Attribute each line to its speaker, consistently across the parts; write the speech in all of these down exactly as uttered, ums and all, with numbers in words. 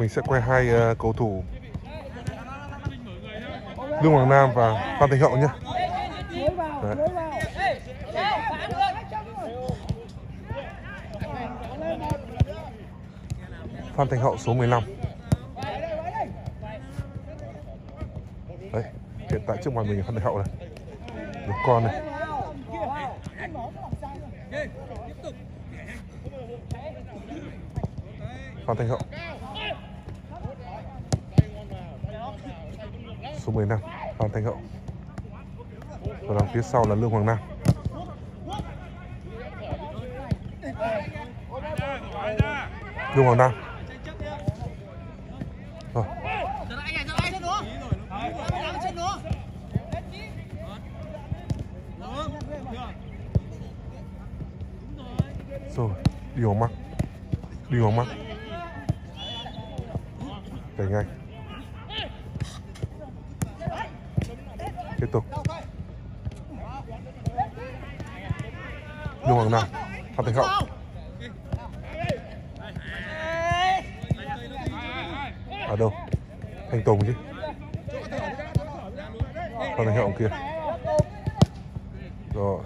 Speaker 1: mình sẽ quay hai uh, cầu thủ Lương Hoàng Nam và Phan Thành Hậu nhé. Đấy. Phan Thành Hậu số mười lăm. Đấy, hiện tại trước mặt mình là Phan Thành Hậu này, một con này. Phan Thành Hậu số mười lăm, Phan Thành Hậu. Và đằng phía sau là Lương Hoàng Nam. Lương Hoàng Nam. Rồi. Rồi, đi vào mắt. Đi vào mắt. Cảnh anh. Tiếp tục. Lương Hoàng Nam, Phan Thành Hậu. Ở đâu? Thành Tùng chứ. Phan Thành Hậu kia. Rồi.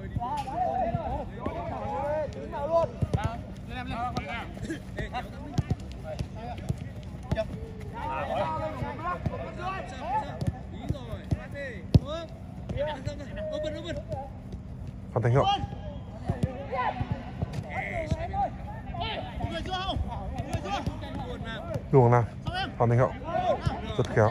Speaker 1: Phan Thành Hậu. Lương Hoàng Nam, Phan Thành Hậu rất khéo.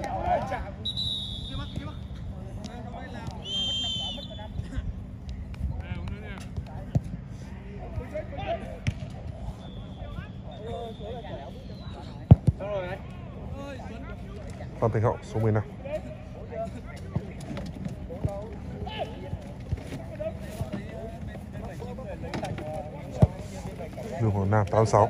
Speaker 1: Phan Thành Hậu số mười lăm. Lương Hoàng Nam tám mươi sáu.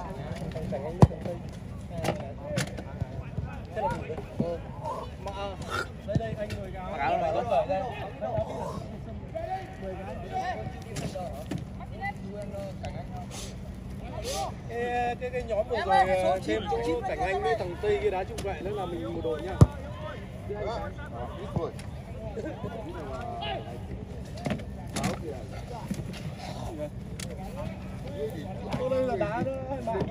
Speaker 2: Cái, cái, cái nhóm vừa rồi thêm chỗ Cảnh Anh với thằng Tây kia đá trung vệ nữa là mình một đội nhá. Đây là đá nữa hay mà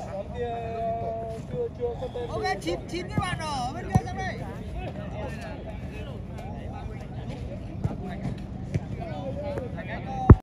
Speaker 2: chưa chưa có tên.
Speaker 3: Ok, chín chín cái bạn ở bên kia sang đây.